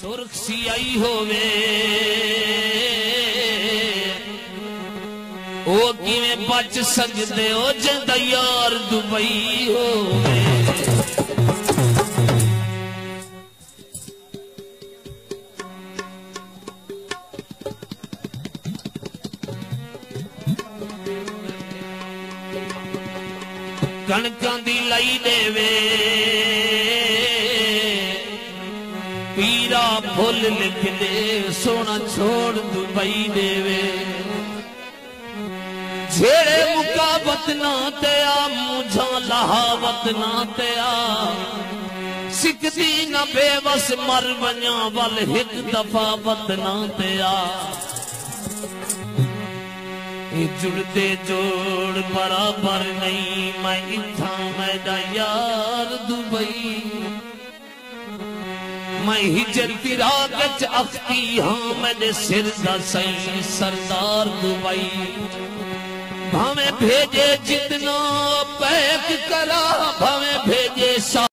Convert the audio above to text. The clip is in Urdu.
سرخ سیائی ہووے او کیویں بچ سکدے ہو جندا یار دبئی ہووے کنکاں دی لائی دے وے پیرا بھول لکھ دے سونا چھوڑ دبئی دے وے جھیڑے مقابت نہ تیا مجھا لہاوت نہ تیا سکتی نہ بے بس مر بنیا وال ہک دفاوت نہ تیا جڑتے جوڑ برابر نہیں میں اتھا میڈا یار دبئی میں ہجر فراقچ افتی ہاں میڈے سر دا سین سردار دبئی بھامیں بھیجے جتنا پیک کرا بھامیں بھیجے